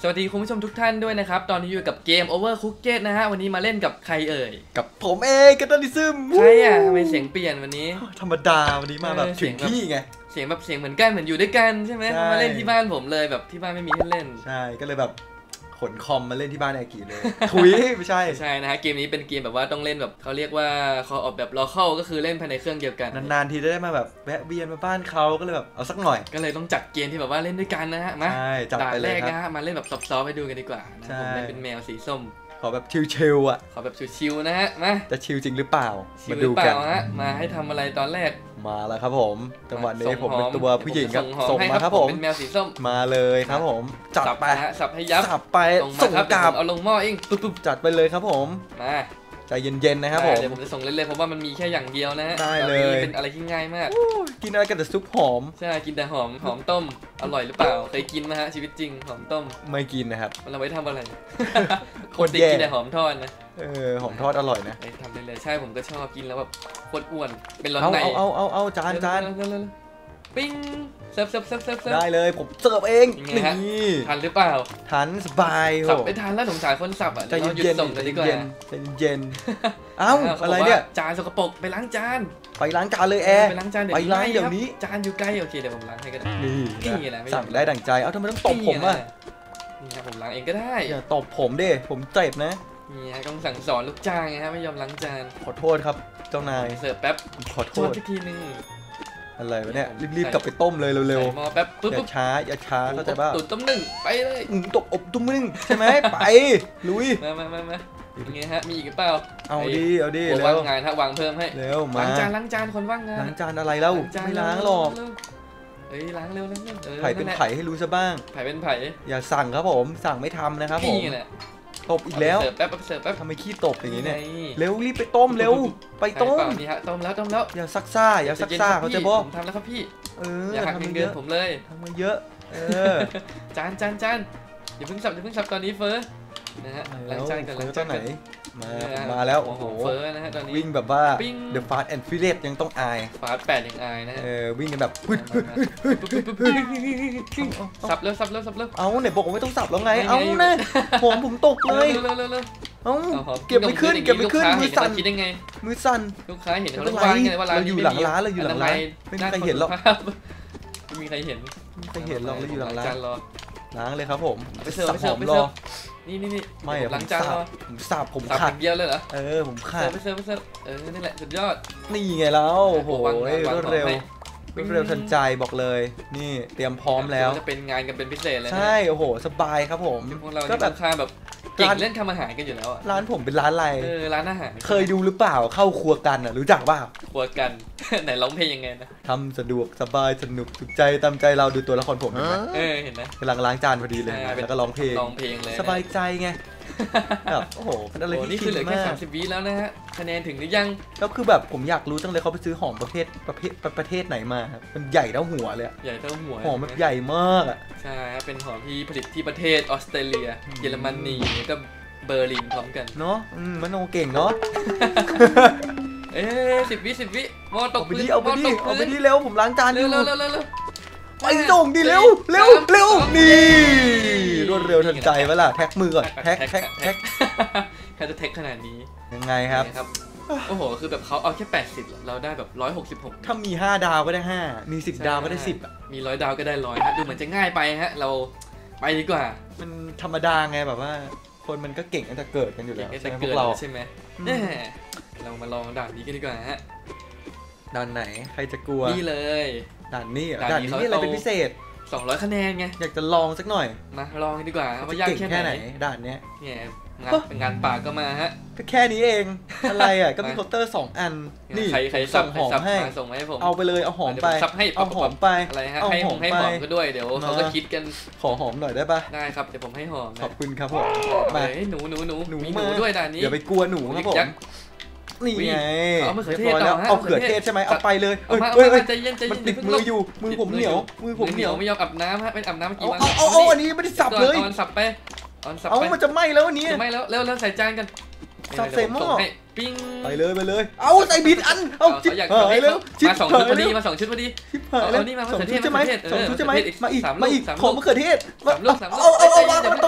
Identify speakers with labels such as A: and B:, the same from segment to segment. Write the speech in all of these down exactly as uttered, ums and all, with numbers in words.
A: สวัสดีคุณผู้ชมทุกท่านด้วยนะครับตอนนี้อยู่กับเกม Overcooked นะฮะวันนี้มาเล่นกับใครเอ่ย
B: กับผมเองกัตตาลิซึม
A: ใช่อ่ะทำไมเสียงเปลี่ยนวันนี้
B: ธรรมดาวันนี้มาแบบถึงที่ไง
A: เสียงแบบเสียงเหมือนกันเหมือนอยู่ด้วยกันใช่ไหมมาเล่นที่บ้านผมเลยแบบที่บ้านไม่มีให้เล่น
B: ใช่ก็เลยแบบขนคอมมาเล่นที่บ้านไอกีเลยถุยไม่ใช่
A: ใช่นะฮะเกมนี้เป็นเกมแบบว่าต้องเล่นแบบเขาเรียกว่าเขาออกแบบ local ก็คือเล่นภายในเครื่องเดียวกัน
B: นานๆทีได้มาแบบแวะเวียนมาบ้านเขาก็เลยแบบเอาสักหน่อย
A: ก็เลยต้องจัดเกมที่แบบว่าเล่นด้วยกันนะฮะมาด่านแรกนะฮะมาเล่นแบบซอฟๆให้ดูกันดีกว่านะผมเล่นเป็นแมวสีส้ม
B: ขอแบบชิลๆอ่ะ
A: ขอแบบชิลๆนะฮะมา
B: จะชิลจริงหรือเปล่า
A: มาดูกันฮะมาให้ทำอะไรตอนแรก
B: มาแล้วครับผมจังหวะนี้ผมเป็นตัวผู้หญิงครับส่งมาครับผม
A: เป็นแมวสีส้ม
B: มาเลยครับผมจัดไป
A: สับให้ยับ
B: สับไปส่งกลับ
A: เอาลงหม้อเอง
B: ปุ๊บๆจัดไปเลยครับผม
A: มา
B: ใจเย็นๆนะครับผม
A: เดี๋ยวผมจะส่งเล่นๆเพราะว่ามันมีแค่อย่างเดียวนะ
B: ได้เลย
A: เป็นอะไรที่ง่ายมาก
B: กินอะไรกันแต่ซุปหอม
A: ใช่กินแต่หอมหอมต้มอร่อยหรือเปล่าเคยกินไหมฮะชีวิตจริงหอมต้ม
B: ไม่กินนะครับ
A: มันเอาไว้ทำอะไรคนติดกินแต่หอมทอดนะ
B: เออหอมทอดอร่อยนะ
A: ทำเลยๆใช่ผมก็ชอบกินแล้วแบบโคตรอ้วนเป็นร้อนใน
B: เอาเอาเอาเอาจานจาน
A: ปิ้งเสิร์ฟเสิร์ฟเสิร์ฟเสิร์ฟ
B: ได้เลยผมเสิร์ฟเอง
A: นี่ทันหรือเปล่า
B: ทันสบาย
A: สับไม่ทันแล้วสงสารคนสับอ่ะ
B: ใจเย็น
A: ส่งกันดีกว่า
B: ใจเย็นเอ้าอะไรเนี่ย
A: จานสกปรกไปล้างจาน
B: ไปล้างจานเลยแอร์
A: ไปล้างจานเดี๋ยว
B: ไปล้างเดี๋ยวนี้
A: จานอยู่ใกล้โอเคเดี๋ยวผมล้างให้ก็ได้
B: นี่แหละสั่งได้ดั่งใจเอ้าทำไมต้องตบผมอ่ะ
A: นี่ครับผมล้างเองก็ได้
B: อย่าตบผมดิผมเจ็บนะ
A: นี่ฮะต้องสั่งสอนลูกจ้างไงฮะไม่ยอมล้างจาน
B: ขอโทษครับเจ้านาย
A: เสิร์ฟแป๊บ
B: ขอโทษ
A: ทีนึง
B: อะไรวะเนี่ยรีบๆกลับไปต้มเลยเร็ว
A: ๆหม้อแป๊บปุ๊บ
B: อย่าช้าอย่าช้าเข้าใจป่ะ
A: ตุ๋นต้มนึ่งไปเลย
B: ตบอบต้มนึ่งใช่ไหมไปลุย
A: มามามามาอย่างเงี้ยฮะมีอีกหรือเปล่า
B: เอาดีเอาดี
A: วางงานฮะวางเพิ่มให้
B: เร็วมา
A: ล้างจานล้างจานคนว่างงาน
B: ล้างจานอะไรแล้วไม่ล้างหรอก
A: เฮ้ยล้างเร็วๆ
B: ไผ่เป็นไผ่ให้รู้ซะบ้าง
A: ไผ่เป็นไผ่
B: อย่าสั่งครับผมสั่งไม่ทำนะครับผมตบอีกแล้ว
A: เสิร์ฟแป๊บเสิร์ฟแป๊บ
B: ทำไมขี้ตบอย่างนี้เนี่ยเร็วรีบไปต้มเร็วไปต้ม
A: นี่ฮะต้มแล้วต้มแล้ว
B: อย่าซักซ่าอย่าซักซ่าเขาจะบอก
A: ผมทำแล้วครับพี่
B: เออ
A: อย่าหักเงินผมเลย
B: ทำมาเยอะเออ
A: จานจานจานอย่าเพิ่งสับอย่าเพิ่งสับตอนนี้เฟ้อนะฮะล้างจานกันล้างจานไหน
B: มามาแล้วโอ้โห
A: เฟ้อนะฮะตอนนี้
B: วิ่งแบบว่า The Fast and Furious ยังต้องอาย
A: Fast แปดยังอายนะฮะ
B: เออวิ่งกันแบบ
A: สับแล้วสับแล้วสับแล้ว
B: เอาไหนบอกว่าไม่ต้องสับแล้วไงเอาเนี่ยผมผมตกเลยเอาเก็บไม่ขึ้นเก็บไม่ขึ้นมือสั่น
A: คิดได้ไง
B: มือสั่น
A: ลูกค้าเห็นเขาวางไงว่าร้าน
B: เราอยู่หลังร้านเราอยู่หลังร้านไม่มีใครเห็นหรอก
A: ไม่มีใครเห็น
B: ไม่มีใครเห็นหรอกเราอยู่หลังร้าน
A: รอ
B: ล้างเลยครับผม
A: ไปเสิร์ฟไปเสิร์ฟไปเสิร์ฟนี่นี่นี่
B: ไม่หลังจานผมสับผม
A: ขาดเดียวเลยเหรอ
B: เออผมขาด
A: ไปเสิร์ฟไปเสิร์ฟเออนี่แหละสุดยอด
B: นี่ไงแล้วโอ้โหรวดเร็วรวดเร็วทันใจบอกเลยนี่เตรียมพร้อมแล้ว
A: จะเป็นงานกันเป็นพิเศษเลย
B: ใช่โอ้โหสบายครับผม
A: ก็แบบค่าแบบเก่งเล่นทำอาหารกันอยู่แล้ว
B: ร้านผมเป็นร้านอะไร
A: เออร้านอาหาร
B: เคยดูหรือเปล่าเข้าครัวกันอ่ะรู้จักเปล่า
A: ครัวกันไหนร้องเพลงยังไงนะ
B: ทำสะดวกสบายสนุกสุขใจตามใจเราดูตัวละครผมเห็นไหม
A: เออเห็นไหม
B: กำลังล้างจานพอดีเลยแล้วก็ร้องเพลง
A: ร้องเพลงเลย
B: สบายใจไงแบบโอ้โหเป็นอะไรที่
A: นี่คือเหลือแค่สามสิบวิแล้วนะฮะคะแนนถึงหรือยัง
B: แล้วคือแบบผมอยากรู้จังเลยเขาไปซื้อหอมประเภทประเภทประเทศไหนมาครับมันใหญ่เท่าหัวเลย
A: ใหญ่เท่าหัว
B: หอมแบบใหญ่มากอ่ะ
A: ใช่เป็นหอมที่ผลิตที่ประเทศออสเตรเลียเยอรมนีแล้วก็เบอร์ลินพร้อมกัน
B: เนาะมโนเก่งเนาะ
A: เอ๊ะสิบวิสิบวิมอตก
B: ไปดิเอาไปดิเอาไปดิเร็วผมล้างจาน
A: เร็วเร็วเร็วเร็ว
B: ไปส่งดิเร็วเร็วเร็วนี่รวดเร็วทันใจเวล่ะแท็กมือก่อนแท็กแท็กแท็ก
A: แค่จะแท็กขนาดนี้
B: ยังไงครับ
A: โอ้โหคือแบบเขาเอาแค่แปดสิบเราได้แบบหนึ่งร้อยหกสิบหก
B: ถ้ามีห้าดาวก็ได้ห้ามีสิบดาวก็ได้สิบอ่ะ
A: มีร้อยดาวก็ได้ร้อยดูเหมือนจะง่ายไปฮะเราไปดีกว่า
B: มันธรรมดาไงแบบว่าคนมันก็เก่งตั้งแต่เกิดกันอยู่แล้ว
A: ใช่ไหมพวกเราใช่ไหมเรามาลองด่านนี้กันดีกว่าฮะ
B: ด่านไหนใครจะกลัว
A: นี่เลย
B: ด่านนี้ด่านนี้อะไรเป็นพิเศษ
A: สองร้อยคะแนนไง
B: อยากจะลองสักหน่อย
A: มาลองกันดีกว่าว่ายากแค่ไหน
B: ด่านนี้
A: เนี่ยงานเป็นงานป่าก็มาฮะ
B: ก็แค่นี้เองอะไรอ่ะก็มีเคาน์เตอร์สองอันนี่
A: ใคร
B: ส่งหอมให้
A: ส่งมาให้ผม
B: เอาไปเลยเอาหอมไป
A: เอา
B: หอมไป
A: อะไรฮะให้หอมให้หอมก็ด้วยเดี๋ยวเขาก็คิดกัน
B: ขอหอมหน่อยได้ปะ
A: ได้ครับเดี๋ยวผมให้หอม
B: ขอบคุณครับผม
A: มาหนูหนูหนูหนูหนูด้วยด่านนี้
B: อย่าไปกลัวหนูครับผมนี่ไง
A: เอามะเขือเทศ
B: เอาเขือเทศใช่ไหมเอาไปเลย
A: เอ้ยเอ้ยใจเย็นใจเย็น
B: มันติดมืออยู่มือผมเหนียวมือผม
A: เหนียวไม่ยอมอาบน้ำฮะเป็นอาบน้ำกี่วัน
B: เอาเอาอันนี้ไม่ได้สับเลย
A: ตอนสับไปตอนสับไป
B: เอามันจะไหม้แล้วอันนี้
A: จะไหม้แล้วเร็วแล้วใส่จานกัน
B: สับใส่หม้อ
A: ปิ้ง
B: ไปเลยไปเลยเอาใส่บิดอันเอาชิบหายแล้ว
A: มาสองชุดพอดีมาสองชุดพอดี
B: เอานี่มาสองชุดใช่ไหมสองชุดใช่ไหมมาอีกมาอีกขอมะเขือเทศ
A: เอา
B: เอาเอาเอาต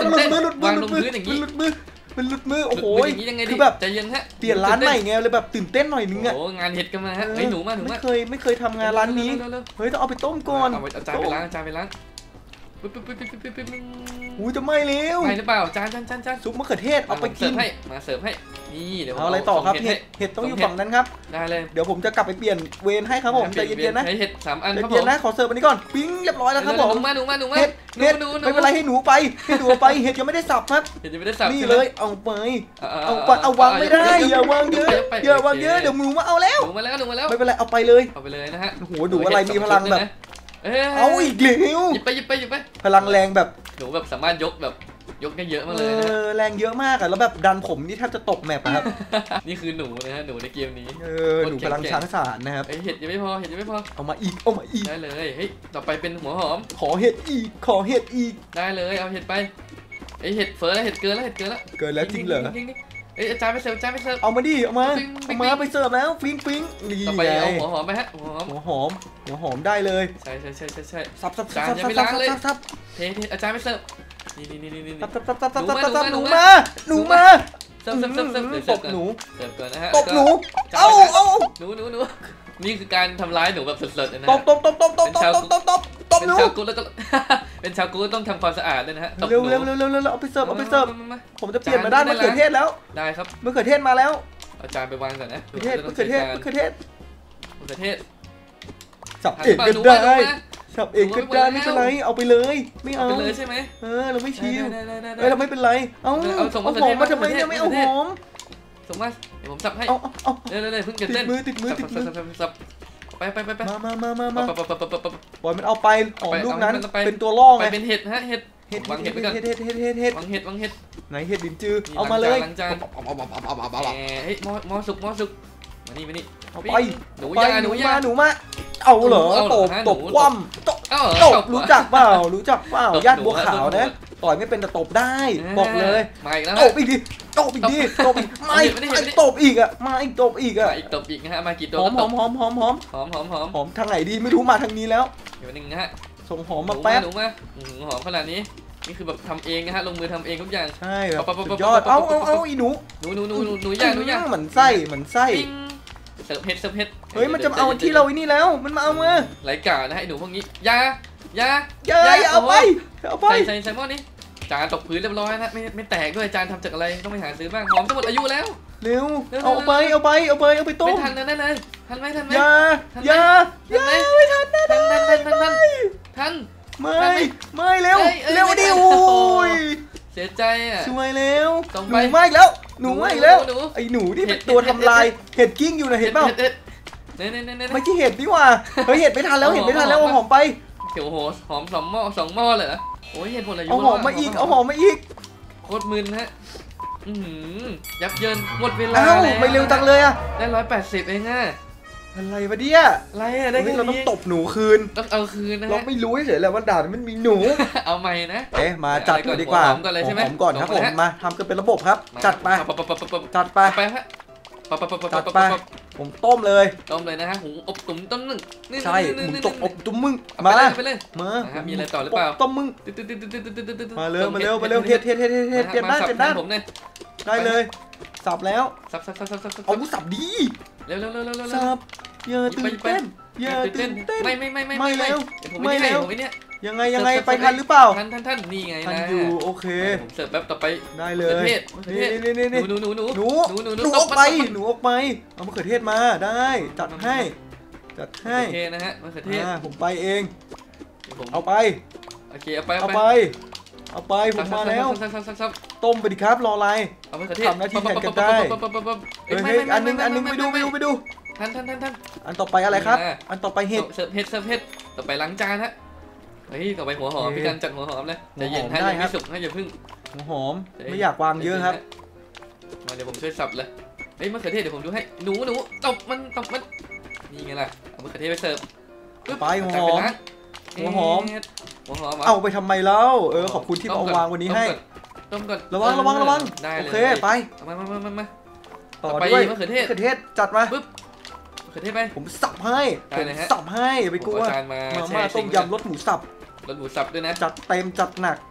B: หลุดมือหลุดมือ
A: วาง
B: ห
A: ล
B: ลุ
A: ง
B: ดมือ
A: พื้นอย่าง
B: มั
A: นี้
B: นหลุดมือมันหลุดมือโอ้โห
A: อย่างนี้ยังไงดี
B: คือแบบ
A: ใจเย็นฮะ
B: เปลี่ยนร้านใหม่ไงเลยแบบตื่นเต้นหน่อยนึงอะ
A: โอ้งานเห็ดกันมาฮะเฮ้ยหนูมาหนูมา
B: ไม่เคยไม่เคยทำงานร้านนี้เฮ้ยต้องเอาไปต้มก่อน
A: เอาไปจานไปล้างจานไปล้างปึ๊บปึ๊บปึ๊บปึ๊บปึ๊บปึ๊บ
B: อุ้ยจะไหม้เร็ว
A: ไปหรือเปล่าจานจานจานจาน
B: ซุปมะเขือเทศเอาไปกิ
A: เสิ
B: น
A: ร์ฟให้มาเสิร์ฟให้นี่เดี๋ยว
B: เอาอะไรต่อครับ
A: ส่ง
B: เห็ดเห็ดต้องอยู่ฝั่งนั้นครับ
A: ได้เลย
B: เดี๋ยวผมจะกลับไปเปลี่ยนเวรให้ครับผมใจเย็นๆนะ
A: ใช้เห็ดสามอัน
B: ใจ
A: ครับผ
B: เย็น
A: ม
B: นะขอเสิร์ฟอันนี้ก่อนปิ้งเรียบร้อยแล้วครับผม
A: หนูมาหนูมาหนูมา
B: เห็ดเห็ด
A: หนูหนู
B: ไม่เป็นไรให้หนูไปให้หนูไปเห็ดยังไม่ได้สับครับ
A: เห็ดยังไม่ได้สับ
B: นี่
A: ใช่ไหม
B: เลยเอาไป
A: เอา
B: เอาไปเอาวางไม่ได้อย่าวางเยอะอย่าวางเยอะเดี๋ยวหนูมาเอาแล้ว
A: หนูมาแล้วหนูมาแล้ว
B: ไม่เป็นไรเอาไปเลย
A: เอาไปเลยนะฮะ
B: โอ้โหดูอะไรมีพลังแบบ
A: เอ้ย
B: เอาอีกเร็ว
A: หยิบไปหยิบไปหยิบไป
B: พลังแรงแบบ
A: หนูแบบสามารถยกแบบยกได้เยอะมาก
B: เอ
A: เลยนะ
B: อแรงเยอะมากอะแล้วแบบดันผมนี่แทบจะตกแมปอะครับ
A: นี่คือหนูนะฮะหนูในเกมนี้
B: เออหนูพลังช้างสารนะครับ
A: เอ้ยเห็ดยังไม่พอเห็ดยังไม่พอ
B: เอามาอีกเอามาอีก
A: ได้เลยเฮ้ยต่อไปเป็นหัวหอม
B: ขอเห็ดอีกขอเห็ดอีก
A: ได้เลยเอาเห็ดไปเอ้ยเห็ดเฟ้อแล้วเห็ดเกินแล้วเห็ดเกินแล้ว
B: เกินแล้วจริงเหรอ
A: เอ้ยอาจารย์ไปเสิร์ฟอาจารย์ไปเสิร์ฟ
B: เอามาดิเอามา
A: ปิ๊งปิ๊
B: เอา
A: ง
B: มาไปเสิร์ฟแล้วฟิงฟิงนี่
A: ต่อไป
B: ไง
A: เอาหัวหอมไปฮะหัวหอม
B: หัวหอมหัวหอมได้เลย
A: ใช่ใช่ใช่ใช่ใช่
B: ซับซับซั
A: จา
B: บ
A: น
B: ซับ
A: ยัง
B: ซับ
A: ไม่ล้างเลย
B: ซับซับ
A: เทเทอาจารย์ไปเสิร์ฟนี่นี่นี่นี่นี่
B: ซับซับซับซับซับ
A: หนู
B: ซับ
A: มา
B: ซับ
A: ห
B: ห
A: นู
B: นู
A: มา
B: มาหนูมา
A: เสิร์ฟเสิร์ฟเสิร์ฟเสิร์ฟเสิร์ฟ
B: ต
A: เสิร์
B: บ
A: ฟก่อน
B: หนู
A: เสิร์ฟก่อนนะฮะ
B: ตบหนู
A: จาน
B: เอ้า
A: ไปฮะ
B: เอ้า
A: หนูหนูหนูนี่คือการทำร้ายหนูแบบสดๆเลยนะ
B: ต
A: ฮะ
B: บตบตบตบตบตบตบตบตบตบ
A: เป็น
B: หนู
A: ชาวกูแล้วก็ เป็นชาวกูต้องทำความสะอาดด้วยนะฮะตบห
B: เร็ว
A: นู
B: เร็วเร็วเร็วเร็วเอาไปเสิร์ฟเอาไปเสิร์ฟ
A: มามา
B: ผมจะเปลี่ยนมาด้านมะเขือเทศแล้ว
A: ได้ครับ
B: มะเขือเทศมาแล้ว
A: อาจารย์ไปวางก่อนนะ
B: มะเขือเทศมะเขือเทศมะเขือเทศ
A: มะเขือเทศ
B: สับเองก็ได้สับเองก็ได้ไม่เป็นไรเอาไปเลยไม่
A: เอา
B: เอา
A: ไปเลยใช่ไหม
B: เออเราไม่ชิว
A: ได้ได้ได้
B: เอ้ยเราไม่เป็นไรเอ้า
A: เอาส่ง
B: เอา
A: มะเขื
B: ห
A: อ
B: อ
A: เทศ
B: มมาทำไม
A: มะเขือเทศ
B: เนี่ยไม่เอาหอม
A: ส่งมาเดี๋ยวผมสับให้
B: เอาเอาเอา
A: เร็วเร็วเร็วเพิ่งเกิด
B: ติ
A: เต้
B: ด
A: น
B: มือติดมือติดมือ
A: สับสับสับไปไปไปไป
B: มามามามามา
A: ปั๊บปั๊บปั๊บปั๊บปั๊บ
B: ปล่อยมันเอาไปหอม
A: ไป
B: ลูกนั้น
A: เอามันไป
B: เป็นตัวล่อ
A: ไป
B: ไง
A: เป็นเห็ดฮะเห็ด
B: เห็ด
A: วางเห็ดไว้ก่อน
B: เห็ดเห็ดเห็ดเห็ดเห็ด
A: วางเห็ดวางเห็ด
B: ไหนเห็ดดินจือ
A: นี่
B: เอามาเลย
A: ล้างจาน
B: เอาเอาเอาเอาเอาเอา
A: แหมเฮ้ยหม้อหม้อสุกหม้อสุกมานี่มานี่
B: เอาไป
A: หนู
B: ไป
A: ยาหนูยา
B: มาหนูมาเอาเหรอ
A: เอาเหร
B: ต
A: อบ ฮะ
B: ตบ
A: หนู
B: คว่ำตบ
A: เอ้า
B: ตบรู้จักเปล่ารู้จักเปล่า
A: ตบ
B: ญาติบัว
A: หนูฮะ
B: ขาว
A: ตบหนู
B: นะต่อยไม่เป็นแต่ตบได้บอกเลย
A: มาอีกแล้ว
B: ต
A: ฮะ
B: บอีกดิตบอีกดิตบอีกไม่
A: เอาดิเอาดิ
B: ไม่ตบอีกอ่ะมาอีกตบอีกอ่ะ
A: มาอีกตบอีกนะฮะมากี่ตัว
B: หอมห
A: ก็
B: อ
A: ต
B: ม
A: บ
B: หอมหอมหอม
A: หอมหอมหอม
B: หอมทางไหนดีไม่รู้มาทางนี้แล้ว
A: เดี๋ยวนึงนะฮะ
B: ส่งหอม
A: ห
B: มา
A: นู
B: แป๊บ
A: หนูมาอืมหอมขนาดนี้นี่คือแบบทำเองนะฮะลงมือทำเองทุกอย่าง
B: ใช่แบบ
A: ปั๊บปั๊บปั๊
B: สุ
A: บ
B: ดยอด
A: ปั๊บ
B: เอา
A: ปั๊บ
B: เอาเอาอีหนู
A: หนูหนูหนูหนูหนูย่างหนูย่าง
B: เหมือนไส้เหมือนไส้
A: ปิ้งเสิร์ฟเห็ดเสิร์ฟเห็ด
B: เฮ้ยมันจะมาเอาที่เราไอ้นี่แล้วมันมาเอามา
A: ไหลกานะฮะไอ้หนูพวกนี้ยายา
B: อย่าอย่าเอาไปเอาไป
A: ใส่ใส่ใส่หม้อนี้จานตกพื้นเรียบร้อยนะไม่ไม่แตกด้วยจานทำจากอะไรต้องไปหาซื้อบ้างหอมจะหมดอายุแล้ว
B: เร็วเอาไปเอาไปเอาไปเอาไปต้
A: ไม่
B: ม
A: ทันเลยได้เลยทันไหมทันไหม
B: อย่าอย่าอย่าไม่ทันแน่
A: ทันทันทันทันทันทัน
B: ไม่ไม่เร็ว
A: เอ้ยเอ้ย
B: เร็วดิ
A: ไม่ทัน
B: โอ้ย
A: เสียใจอ่ะ
B: ช่วยเร็ว
A: ส่ง
B: ห
A: ไป
B: นูไม่แล้วหนูไม่แล้ว
A: หนูหนู
B: ไอ้หนูที่
A: เห็
B: เป็
A: ด
B: นตัว
A: เห็ด
B: ทำลายเห็ดกิ้งอยู่นะเห็นเปล่า
A: เห็ดเน่เน่เน่เน่
B: ไม่ใช่เห็ดนี่หว่าเฮ้ยเห็ดไม่ทันแล้วเห็ดไม่ทันแล้วเอาหอมไป
A: เขียวโหหอมสองหม้อสองหม้อเลยเหรอโอ้ยเห็ดหมดอายุ
B: เอาหอมมาอีกเอาหอมมาอีก
A: โคตรมึนฮะอือหือยับเยินหมดเวลา
B: อ้าว
A: แล้ว
B: ไม่เร็วจังเลยอะ
A: ได้ร้อยแปดสิบเองอ่ะ
B: อะไรวะเนี่ย
A: อะไรอ่ะได้
B: เฮ้
A: แค่
B: ยเราต้อง
A: นี้
B: ตบหนูคืน
A: ต้องเอาคืนนะ
B: เรา
A: ฮะ
B: ไม่รู้เฉยๆเลยว่าด่านมันมีหนู
A: เอาใหม่นะ
B: เอ๊ะมาจัดก่อนดีกว่า
A: หอมก่อนเลยใช่ไหม
B: หอมก่อนครับ
A: หอ
B: ผม ม
A: นะ
B: มาทำกันเป็นระบบครับ จัดไป
A: ปั๊บปั๊บปั๊บปั๊บปั๊บ
B: จัดไป
A: ไปฮะปั๊บปั๊บปั๊บปั๊บ
B: จัด
A: ปั๊บ
B: ไป
A: ปั๊บ
B: ผมต้มเลย
A: ต้มเลยนะฮะหูอบตุ๋มต้นหนึ่งนี่
B: ใช่
A: นี่
B: ผม
A: นี่
B: ตกอบตุ้มมึง
A: เอา
B: มา
A: ไปเลยไปเลย
B: มา
A: นะครับมีอะไรต่อหรือเปล่า
B: ต้มมึง
A: ตึ๊ดตึ๊ดตึ๊ดตึ๊ดตึ๊ดตึ๊ดตึ๊ดตึ๊ด
B: มาเร็วมาเร็วมาเร็วเฮ็ดเฮ็ดเฮ็ดเฮ็ดเฮ็ดเปลี่ยนด้านเปลี่ยนด้าน
A: ผมเนี่ย
B: ได้เลยสับแล้ว
A: สับสับสับสับสับสับ
B: เอาสับดี
A: เร็วเร็วเร็วเร็วเร็ว
B: สับอย่าตื่นเต้นอย่าตื่นเต้น
A: ไม่ไม่ไม่ไม่
B: ไม่เร็ว
A: เดี๋ยวผม
B: ไม่
A: ไม่
B: เร็
A: ให้
B: ว
A: ผมไม่เนี่ย
B: ยังไงยังไงไปทันหรือเปล่า
A: ท่านท่านท่านนี่ไง
B: ทัน
A: นะ
B: อยู่โอเค
A: ผมเสิร์ฟแป๊บต่อไป
B: ได้เล
A: มะ
B: ย
A: เขือเทศมะเขือเทศ
B: นี่นี่นี่
A: หนูหนูหนู
B: หนู
A: หนูหนู
B: หนูออกไปหนูออกไปเอามะเขือเทศมาได้จัดให้จัดให้
A: โอเคนะฮะมะเขือเทศ
B: อ่าผมไปเอง
A: ผม
B: เอาไป
A: โอเคเอาไป
B: เอาไปเอาไปผมมาแล้ว
A: ซับซับซับซับ
B: ต้มไปดิครับรออะไร
A: เอามะเขือเทศ
B: ทำหน้าที่แทนกันได้ เฮ้ยเฮ้ยอันนึงอันนึงไปดูไปดูไปดู
A: ท่านท่านท่านท่าน
B: อันต่อไปอะไรครับ อันต่อไปเห็ด
A: เสิร์ฟเห็ดเสิร์ฟเห็ดต่อไปล้างจานฮะเฮ้ยต่อไปหัวหอมพี่กันจัดหัวหอมเลยใจเย็นให้ยังไม่สุกให้อย่าพึ่ง
B: หัวหอมไม่อยากวางเยอะครับ
A: มาเดี๋ยวผมช่วยสับเลยเฮ้ยมะเขือเทศเดี๋ยวผมดูให้หนูหนูตบมันตบมันนี่ไงล่ะเอามะเขือเทศไปเสิร์ฟ
B: ไปหัวหอมหัวหอม
A: หัวหอม
B: เอาไปทำไมเล่าเออขอบคุณที่เอาวางวันนี้ให้
A: ต้มก่อน
B: ระวังระวังระวัง
A: ได้
B: โอ
A: เลย
B: เคไป
A: มามามามามา
B: ต่อ
A: ต่อไป
B: ด้วย
A: มะเขือเทศ
B: มะเขือเทศจัดมา
A: ปึ๊บมะเขือเทศไป
B: ผมสับให้
A: ได้
B: ผม
A: เลยฮะ
B: สับให้อย่าไปกลัว
A: อาจารย์มา
B: มา
A: แช
B: ม่า
A: ร์
B: ต้มยำรสหมูสับ
A: รสหมูสับด้วยนะ
B: จัดเต็มจัดหนัก ข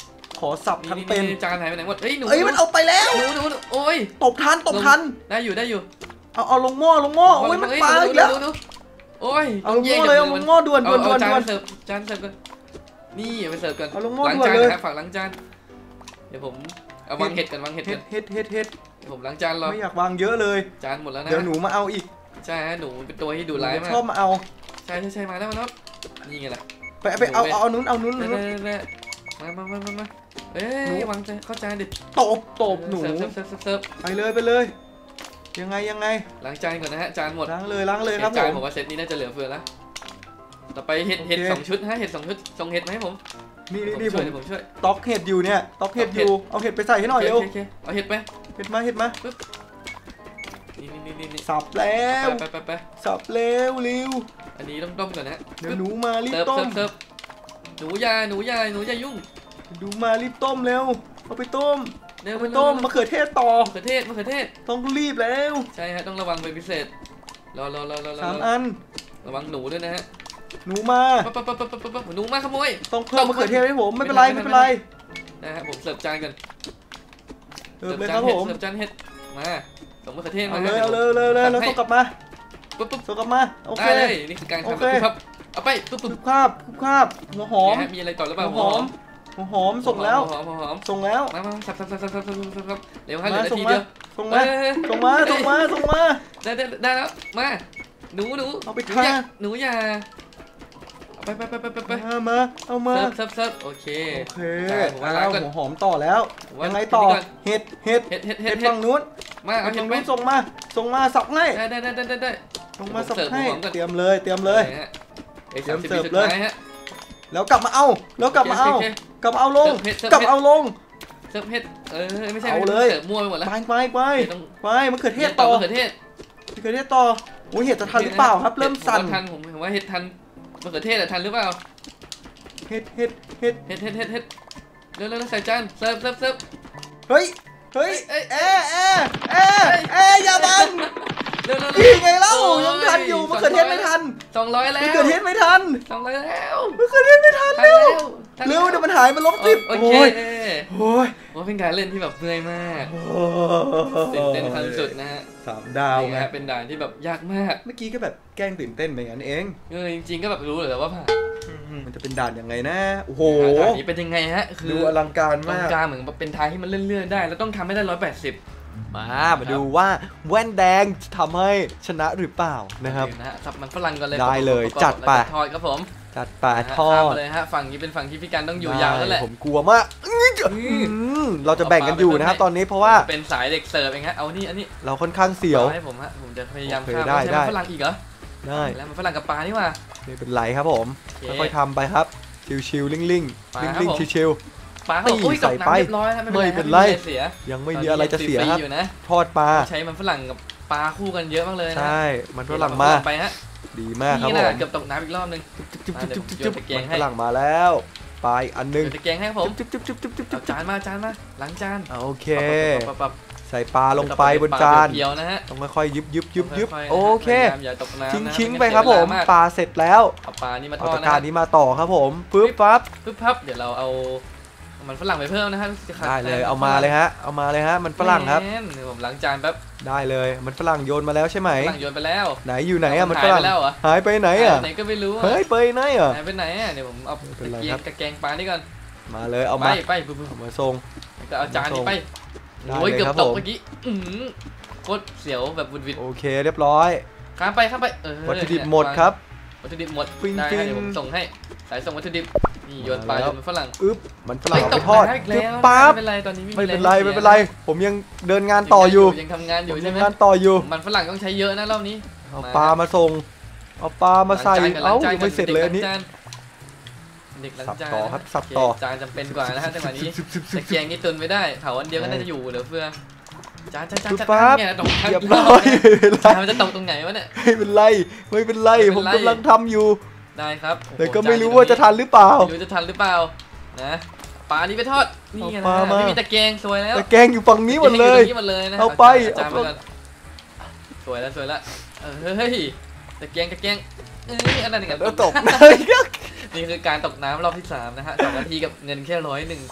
B: อสับทั้งเป็น
A: จานหายไปไหนหมดเฮ้ยหนู
B: เอ้ยมันเอาไปแล้ว
A: หนูหนูโอ้ย
B: ตบทันตบทัน
A: ได้อยู่ได้อยู่
B: เอาเอาลงหม้อลงหม้อโอ้ยมันปลาอีกแล้ว
A: โอ้ย
B: เอาลงหม้อเลยเอาลงหม้อด่วนด่วนด่วน
A: จา
B: ด่วน
A: นเสิร์ฟจานเสิร์ฟกันนี่เอาไปเสิร์ฟกัน
B: เอาลงหม้อ
A: ล้าง
B: ด่วน
A: จาน
B: เลย
A: นะฝากล้างจานเดี๋ยวผมเอาวางเห็ดกันวางเห็ด
B: เฮ็
A: กั
B: ด
A: น
B: เฮ็ดเฮ็ดเฮ็ด
A: ผมล้างจานรอ
B: ไม่อยากวางเยอะเลย
A: จานหมดแล้วนะ
B: เดี๋ยวหนูมาเอาอีก
A: ใช่ฮะหนูเป็นตัวที่ดุร้ายมาก
B: ชอบมาเอา
A: ใช่ใช่ใช่มาแล้วมาแล้วนี่ไงล่ะ
B: ไปไปเอาเอานู้นเอานู้น
A: ได้ได้มามามามามาเอ้ยวางจานเข้าจานดิ
B: ตบตบหนู
A: เสิร์ฟเสิร์ฟเสิร์ฟเสิร์ฟ
B: ไปเลยไปเลย ยังไงยังไง
A: ล้างจานก่อนนะฮะจานหมด
B: ล้างเลยล้างเลยครับผ
A: จาน
B: ม
A: ผมว่าเซตนี้น่าจะเหลือเฟือแล้วต่อไปเห็ดเห็ดสองชุดฮะเห็ดสองชุดส่งเห็ดมาให้ผม
B: นี่นี่
A: ผม
B: นี่ ผม
A: ช่วยผมช่วย
B: ตอกเห็ดอยู่เนี่ยตอกเห็ดอยู่เอาเห็ดไปใส่ให้หน่อยเร็ว
A: โอเคเอาเห็ดไป
B: เห็ดมาเห็ดมา
A: นี่นี่นี่นี่
B: สับแล้ว
A: ไปไปไป
B: สับแล้วเร็ว
A: อันนี้ต้องต้มก่อนนะ
B: เดี๋ยวหนูมารีบ
A: เสิร์ฟ
B: ต้
A: เสิ
B: ม
A: ร์ฟเสิร์ฟหนูยาหนูยาหนูยายุ่ง
B: ดูมารีบต้มเร็วเอาไปต้ม
A: เร็ว
B: เอาไปต้มมะเขือเทศต่อ
A: มะเขือเทศมะเขือเทศ
B: ต้องรีบแล้ว
A: ใช่ฮะต้องระวังเป็นพิเศษรอรอรอรอร
B: สาม
A: อ
B: อัน
A: ระวังหนูด้วยนะฮะ
B: หนูมา
A: ปั๊บปั๊บปั๊บปั๊บปั๊บปั๊บหนูมาขโมย
B: ต้องเพิ่มมะเขือเทศให้ผมไม่เป็นไรไม่เป็นไร
A: นะฮะผมเสิร์ฟจานกัน
B: เออเลยครับผม
A: เสิร์ฟจานเห็ดมาส่งมะเขือเทศมา
B: เอาเลยเอาเลยเลยเลยแล้วส่งกลับมา
A: ปุ๊บปุ๊บ
B: ส่งกลับมาโอเค
A: ได้เลยนี่คือการทำแบบครับเอาไปปุ๊บปุ๊บ
B: คุบคาบคุบคาบหัวหอม
A: มีอะไรต่อหรือเปล่า
B: หัวหอมหัวหอมส่งแล้ว
A: หอมหอมหอม
B: ส่งแล้ว
A: มามาสับสับสับสับสับสับสับสับเร็วฮะเหลื
B: มา
A: อนา
B: ส่ง
A: ที
B: มา
A: เดียว
B: ส่งมาส่งมาส่งมาส่งมา
A: ได้ได้ได้แล้วมาหนูหนู
B: เอาไป
A: หนู
B: ทา
A: อย่าหนูอย่าไปไปไปไปไปไป
B: มามาเอามา
A: เสิร์ฟเสิร์ฟเสิร์ฟโอเค
B: โอเค
A: ผมว่า
B: แล้
A: ล้าง
B: ว
A: ก่อน
B: หัวหอมต่อแล้วยังไงต่อเห็ดเห็ด
A: เห็ดเห็ด
B: เห็
A: เห็
B: ด
A: ดเห็ด
B: ฝั่งนู้น
A: มาเอา
B: เห็
A: เห็
B: ด
A: ด
B: ฝั่ง
A: ไป
B: นู้นส่งมาส่งมาสับให้
A: ได้ได้ได้ได้ได้
B: ส่งมาสับ
A: เสิร์ฟ
B: ให้
A: หัวหอมก่อน
B: เตรียมเลยเตรียมเลย
A: ไอ้
B: เตรี
A: สาย ม
B: ม
A: สิบ
B: เสิ
A: วิ
B: ร์ฟ
A: สุด
B: เลย
A: ท้ายฮะ
B: แล้วกลับมาเอาแล้วกลับมาเอา
A: โอเค
B: กลับมาเอาลง
A: เสิร์ฟเสิร์ฟ
B: กลับมาเอาลง
A: เสิร์ฟเห็ดเออไม่ใช่
B: เอาเลย
A: เสิร์ฟมั่วไปหมดแล้ว
B: ไปไปไปไปมะเขือเทศ
A: ต่
B: ต่
A: อ
B: อ
A: มะเขือเทศ
B: มะเขือเทศต่อโอ้ยเห็ดจะทันหรือเปล่าครับเริ่มสั่น
A: ทันผมผมว่าเห็ดทันมะเขือเทศอะทันหรือเปล่า
B: เห็ดเห็ดเห็ด
A: เห็ดเห็ดเห็ดเห็ดเร็วเร็วใส่จานเสิร์ฟเสิร์ฟเสิร์ฟ
B: เฮ้ยเฮ้ย
A: เอ้ย
B: เอ
A: เอ้ย
B: เอเอเออย่าบัง
A: เร็วเร็ว
B: พี่ไงเล่ายังทันอยู่มะเขือเทศไม่ทัน
A: สองร้อยแล้ว
B: มะเขือเทศไม่ทัน
A: สองร้อยแล้ว
B: มะเขือเทศไม่ทัน
A: ทัน
B: เร็ว
A: แล้วทัน
B: เร็
A: แล้ว
B: เดี๋ยวมันหายมันลบสิบ
A: โอ
B: โอ้
A: เค
B: ยโอ้ย
A: ว่าเป็นการเล่นที่แบบเมื่อยมากตื่นเต้นขั้นสุดนะฮะ
B: สามดาว
A: นี่
B: ไง
A: ฮะเป็นด่านที่แบบยากมาก
B: เมื่อกี้ก็แบบแกล้งตื่นเต้นไปงั้นเอง
A: เออจริงๆก็แบบรู้เลยว่าผ่าน
B: มันจะเป็นด่านยังไงนะโอ้โห
A: ด่านนี้เป็นยังไงฮะคือ
B: ดูอลังการ
A: ต้อ
B: มาง ก
A: การเหมือนเป็นทางที่มันเลื่อนๆได้แล้วต้องทำให้ได้ร้อยแปดสิบ
B: มามาดูว่าแว่นแดงจะทำให้ชนะหรือเปล่านะครับ
A: นะฮะสับมันฝรั่งกันเลย
B: ได้เลย
A: ประกอบ
B: จัดไป
A: แล้วก็ทอดครับผม
B: จัดปลา
A: นะฮะ
B: ทอ
A: ข้าม
B: ด
A: มาเลยฮะฝั่งนี้เป็นฝั่งที่พี่การต้องอยู่ยาวแล้วแหละ
B: ผมกลัวมากอื้อเราจะแบ่งกันอยู่นะครับตอนนี้เพราะว่า
A: เป็นสายเด็กเสิร์ฟเองฮะเอานี่อันนี้
B: เราค่อนข้างเสียว
A: อาให้ผมฮะผมจะพยายาม
B: โอเค
A: ข้าม
B: ได้
A: ใช่
B: ได้
A: มันฝรั่งอีกเหรอ
B: ได้
A: แล้วมันฝรั่งกับปลานี่หว่า
B: ไม่เป็นไรครับผม
A: โอเค
B: ค่อยๆทำไปครับชิวๆลิ่ง
A: มา
B: ๆ
A: ครับ
B: ลิ่ง
A: ผม
B: ๆชิว
A: ปลาเขาบอก
B: ตี
A: อุ้ยต
B: ใส่
A: ก
B: ไป
A: น้ำเรียบร้อยฮะ
B: ไม่
A: ไม่
B: เป็
A: เป็น น
B: ไร
A: ไรเสีย
B: ๆยังไม่มีอะไรจะเสีย
A: ตอน
B: ค
A: นี้
B: รับ
A: ฟอยู่นะ
B: ทอดปลา
A: ใช้มันฝรั่งกับปลาคู่กันเยอะมากเลยนะ
B: ใช่มันฝรั่งมา
A: ไปฮะ
B: ดีมากครับ
A: นี่
B: ผ
A: นะ
B: ม
A: เกือบตกน้ำอีกรอบนึง
B: จุ๊บจุ๊บจุ๊บจุ๊บ
A: เดี๋
B: จุ๊
A: ยว
B: บ
A: ตะแก
B: มั
A: ง
B: น
A: ให้
B: ฝรั่งมาแล้วปลาอีกอันหนึง
A: เดี๋ยวตะแกรงให้ครับผม
B: จุ๊บจุ๊บจุ๊บจุ๊บจุ๊บจุ๊
A: เอา
B: บ
A: จานมาจานมาล้างจาน
B: โอเค
A: ปับปับปับปับ
B: ใส่ปลาลงไปบนจาน
A: เดียวนะฮะ
B: ต้องค่อยๆยึบยึบยึบยึบ
A: ค่อยๆนะฮะ
B: โอเค
A: พยายามอย่าตกน้ำ
B: ทิ้ง
A: นะ
B: ทิ้ง
A: ม่งั้น
B: ไปครับผม
A: เสียเวลามาก
B: ปลาเสร็จแล้ว
A: เอาปลานี่มาท
B: เอา
A: อด
B: ตะ
A: นะ
B: กร้ารนี้มาต่อครับผมปึ๊บปั๊บ
A: ปึ๊บพับเดี๋ยวเราเอามันฝรั่งไปเพิ่มนะฮะ
B: ได้เลยเอามาเลยฮะเอามาเลยฮะมันฝรั่งครับ
A: แม่นเดี๋ยวผมล้างจานแป๊บ
B: ได้เลยมันฝรั่งโยนมาแล้วใช่ไหม
A: ฝรั่งโยนไปแล้ว
B: ไหนอยู่ไหนอะมันฝรั่ง
A: หายไปแล้วเหรอ
B: หายไปไหนอะ
A: ไหนก็ไม่รู้อะ
B: เฮ้ยไปไหนอะ
A: หายไปไหนอ่ะเดี๋ยวผมเอา
B: ไม่เป็น
A: ตะ
B: ไร
A: เกีย
B: ครั
A: ง
B: บ
A: ตะแกรงปลานี่ก่อน
B: มาเลยเอา
A: ไป
B: มา
A: ไปปึ๊บปึ๊บ
B: เอามาส่ง
A: ก็เอาจานนี้ไป
B: ได้
A: โอ้ย
B: เลย
A: เกือบ
B: ครับ
A: ต
B: ผ
A: ก
B: ม
A: เมื่อกี้อื้อหือโคตรเสียวแบบบุดวิด
B: โอเคเรียบร้อย
A: ข้ามไปข้ามไปเออ
B: วัตถุดิบ
A: เนี่ย
B: หมดครับ
A: วัตถุดิบหมด
B: ปิ้ง
A: ได้
B: ปิ้ง
A: ฮะเดี๋ยวผมส่งให้สายส่งวัตถุดิบนี่โยนปลา
B: มาแล้ว
A: โยนมันฝรั่ง
B: อึ๊บมันฝรั่ง
A: เฮ้ย
B: เอา
A: ต
B: ไป
A: ก
B: ทอด
A: น้ำอีก
B: ปึ๊บ
A: แล้ว
B: ปั๊บ
A: ไม่เป็นไรตอนนี้
B: ไม่เป็นไร
A: แง
B: ไม่เป็นไร ผมยังเดินงานต่ออยู่
A: ยังทำงานอยู่
B: ยั
A: ใช่
B: ง
A: ไหม
B: งานต่ออยู่
A: มันฝรั่งต้องใช้เยอะนะรอบนี้
B: เอาปลามาส่งเอาปลามาใส่
A: ล้งจนก่นล้งจนก่อน
B: เอ้ายังไม่เสร็จเลยอันนี้
A: เด็กล้าง
B: สับ
A: จาน
B: ต่อครับ
A: นะ
B: สับต่อ
A: โเคจานจำเป็นกว่านะฮะจังหวะนี้ตะเกียงนี่ตุนไม่ได้เผาอันเดียวก็น่าจะอยู่เหลือเฟือจานจานจาน
B: ปึ๊บ
A: จาน
B: ปั๊บ
A: เนี่ยตก
B: เรียบร้อย
A: จานมันจะตกตรงไหนวะเนี่ย
B: ไม่เป็นไรไม่เป็นไร
A: ไม่
B: ผ
A: เป็
B: ม
A: นไร
B: กำลังทำอยู่
A: ได้ครับโอ้โห
B: แต่ก็ไม่รู้ว่าจะทันหรือเปล่า
A: ไม่รู้จะทันหรือเปล่านะปลานี้ไปทอดนี่ไง
B: เอาปลา
A: นะ
B: มา
A: ไม่มีตะเกียงสวยแล้ว
B: แต่แกงอยู่ฝั่งนี้หมดเลย
A: ตะกีงอตรงนี้หมดเลยนะ
B: เอาไป
A: จาน
B: เอา
A: มา
B: ไป
A: ก่อนสวยแล้วสวยแล้วเออเฮ้ยตะเกียงตะเกียงเอ้ยอันนั้นกัน
B: แล้วตก
A: นี่คือการตกน้ำรอบที่สามนะฮะสองนาทีกับเงินแค่ร้อยหนึ่ง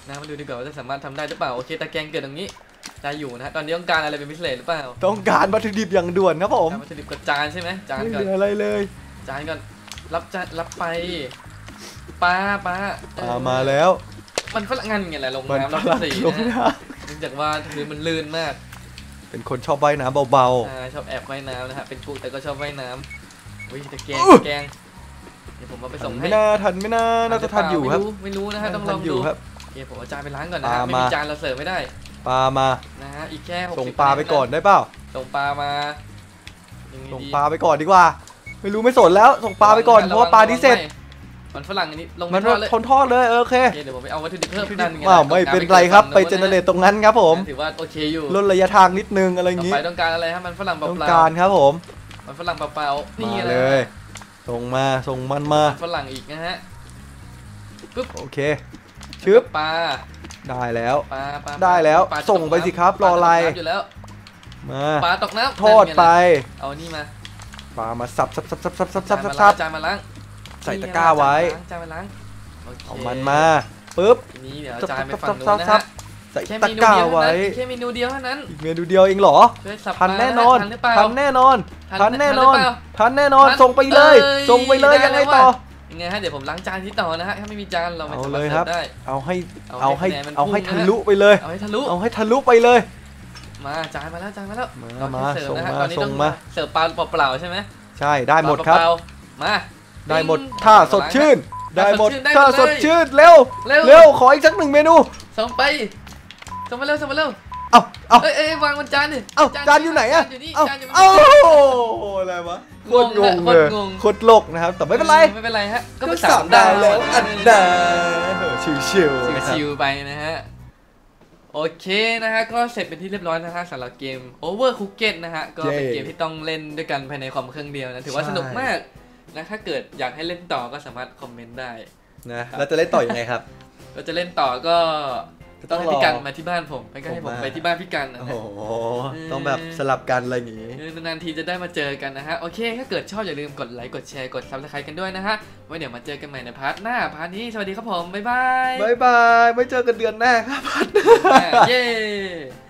A: นะมาดูดีกว่าว่าจะสามารถทำได้หรือเปล่าโอเคตะแกรงเกิดตรงนี้ได้อยู่นะตอนนี้ต้องการอะไรเป็นพิเศษหรือเปล่า
B: ต้องการวัตถุดิบอย่างด่วนครับผม
A: วัตถุดิบกับจานใช่ไหมจานก่อน
B: อะไรเลย
A: จานก่อนรับจานรับไปปลาปลา
B: ปลามาแล้ว
A: มันฝรั่งงันไงแหละลงน้ำลงสีนะเนื่องจากว่าคือมันลื่นมาก
B: เป็นคนชอบว่ายน้ำเบา
A: ๆชอบแอบว่ายน้ำนะฮะเป็นกูแต่ก็ชอบว่ายน้ำวิ่งตะแกรงตะแกรงเดี๋ยวผมเอาไปส่งให้
B: ไม่น่าทันไม่น่าน่าจะทันอยู่ครับ
A: ไม่รู้นะฮะต้องลองดูครับเดี๋ยวผมเอาจานไปล้างก่อนนะไม่มีจานเราเสิร์ฟไม่ได้
B: ปลามา
A: นะฮะอีกแค่
B: ส่งปลาไปก่อนได้เปล่า
A: ส่งปลามา
B: ส่งปลาไปก่อนดีกว่าไม่รู้ไม่สนแล้วส่งปลาไปก่อนเพราะว่าปลาที่เสร็จ
A: มันฝรั่งอันนี้ลง
B: มันทนทอดเลยโอเค
A: เดี๋ยวผมไปเอาวัตถุดิบเพิ่มนั่นไง
B: ไม่เป็นไรครับไปเจเนเรตตรงนั้นครับผม
A: ถือว่าโอเคอยู่
B: ลดระยะทางนิดนึงอะไรอย่างนี้
A: ไปต้องการอะไรฮะมันฝรั่งเปล่า
B: ต้องการครับผม
A: มันฝรั่งเปล่าๆนี่
B: เลยส่งมาส่งมันมา
A: ฝรั่งอีกนะฮะ
B: ปึ๊บโอเคชึบ
A: ปลา
B: ได้แล้ว
A: ปลา
B: ได้แล้วส่งไปสิครับรออะไร
A: มาปลาตกน้ำ
B: ทอดไป
A: เอานี่มา
B: ปลามาสับสับสับสับสับสับสับสับ
A: จานมาล้าง
B: ใส่ตะกร้าไว้
A: จานมาล้าง
B: เอามันมาปึ๊บ
A: นี่เดี๋ยวจานไปฝั่งนู้นนะฮะ
B: ใส่ตะกร้าไว้
A: แค่เมนูเดียวเท่านั้น
B: อีกเมนูเดียวเองเหรอทันแน่นอนทันแน่นอนทันแน่นอนทันแน่นอนส่งไปเลยส่งไปเลยยังไงต่อ
A: ยังไงฮะเดี๋ยวผมล้างจานที่ต่อนะฮะถ้าไม่มีจานเราไม่สามารถ
B: เ
A: สิร์ฟได้
B: เอาให้เอาให้เอาให้ทะลุไปเลย
A: เอาให้ทะลุ
B: เอาให้ทะลุไปเลย
A: มาจานมาแล้วจานมาแล้ว
B: มามาส่งมาส่งมา
A: เสิร์ฟปลาเปล่าๆใช่ไหม
B: ใช่ได้หมดครับ
A: มา
B: ได้หมดถ้าสดชื่นได้หมดถ้าสดชื่นเร็วเร็วขออีกสักหนึ่งเมนู
A: ส่งไปส่งมาเร็วส่งมาเร็ว
B: เอาเอา
A: เอ้ยวางบนจานดิ
B: เอาจานอยู่ไหนอะเอาเอาอะไรวะโคตรงงเลยโคตรโลกนะครับแต่ไม่เป็นไร
A: ไม่เป็นไรฮะ
B: ก็สามดาวแล้วอันดาชิวชิว
A: ชิวไปนะฮะโอเคนะฮะก็เสร็จเป็นที่เรียบร้อยนะฮะสำหรับเกม Overcooked นะฮะก็เป็นเกมที่ต้องเล่นด้วยกันภายในคอมเครื่องเดียวนะถือว่าสนุกมากนะถ้าเกิดอยากให้เล่นต่อก็สามารถคอมเมนต์ได้
B: นะเราจะเล่นต่อยังไงครับ
A: เราจะเล่นต่อก็ต้องให้พี่กันมาที่บ้านผมไม่ก็ให้ผมไปที่บ้านพี่กันนะ
B: โอ้โหต้องแบบสลับกันอะไรอย่างงี้
A: นานๆทีจะได้มาเจอกันนะฮะโอเคถ้าเกิดชอบอย่าลืมกดไลค์กดแชร์กดซับสไครต์กันด้วยนะฮะไว้เดี๋ยวมาเจอกันใหม่ในพาร์ทหน้าพาร์ทนี้สวัสดีครับผมบ๊ายบาย
B: บ๊ายบายไว้เจอกันเดือนหน้าครับพาร์ทหน้า
A: เย้